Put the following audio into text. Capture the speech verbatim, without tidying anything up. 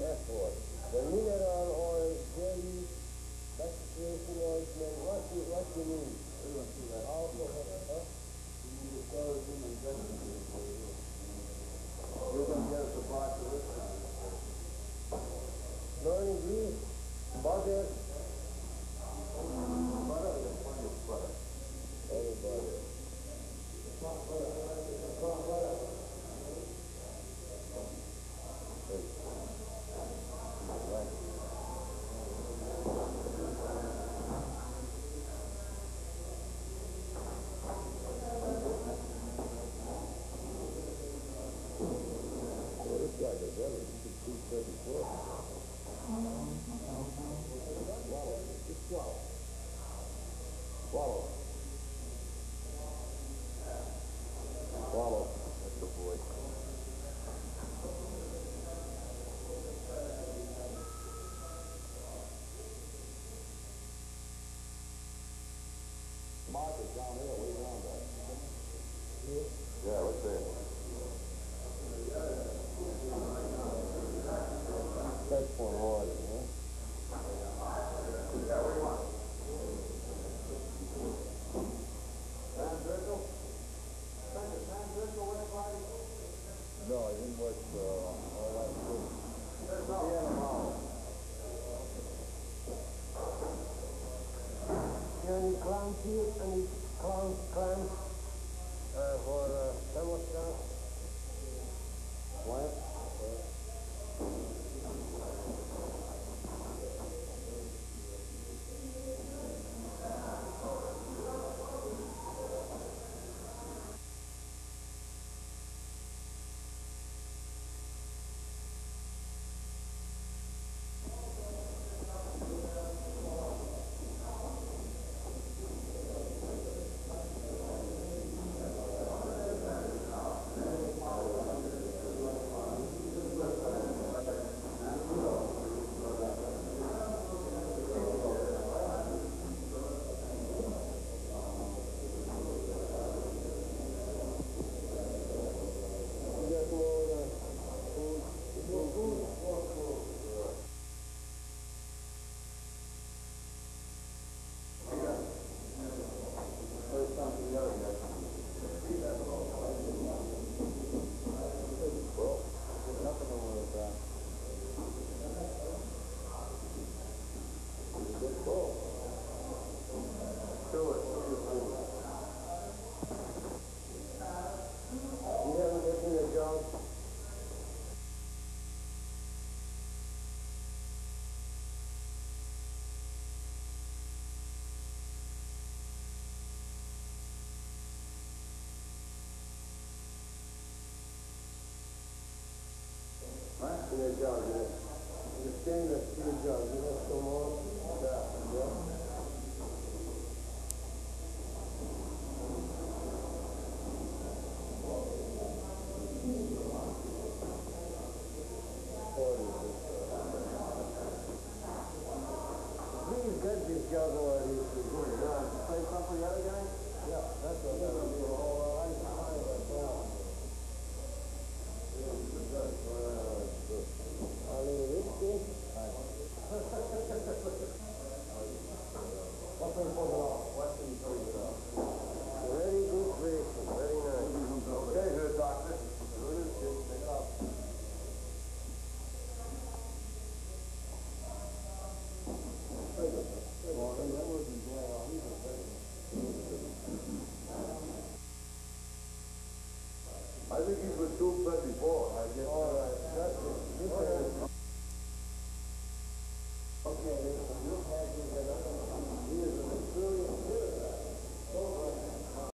effort. The mineral oil, jelly, saturation ointment, what you, what you need? Alcohol, huh? You're going to get us a box of this? Burning grease, butter. Butter, there's plenty of butter. Any butter. Swallow. Swallow. That's the boy. Mark is down here. What are you doing there? Here? Yeah, what's there? That's for order, huh? Yeah, what do you want? Sam Driscoll? Sam Driscoll work Friday? No, I didn't work uh, all that good. There's no. Yeah, tomorrow. Any clams here? Any clams, clams? Uh, for uh, thermostat? What? In a jug, yeah. In the stainless steel jug, you have some more? Yeah. Yeah. Please get this jug over